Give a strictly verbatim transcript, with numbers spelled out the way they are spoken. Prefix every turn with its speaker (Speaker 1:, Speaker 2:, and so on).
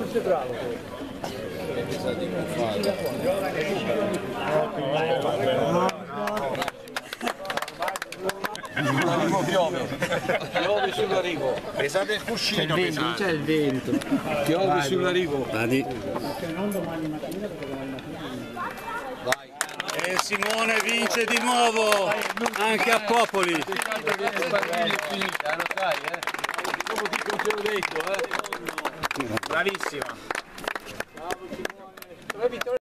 Speaker 1: sei bravo.
Speaker 2: L'arrivo piove, piove sull'arrivo. Pesate il cuscino,
Speaker 1: c'è il vento, c'è il vento.
Speaker 2: Piove sull'arrivo.
Speaker 1: Vadi.
Speaker 3: E Simone vince di nuovo, anche a Popoli.
Speaker 2: Lo sai, eh? Dopo ti concedo detto, eh? Bravissima.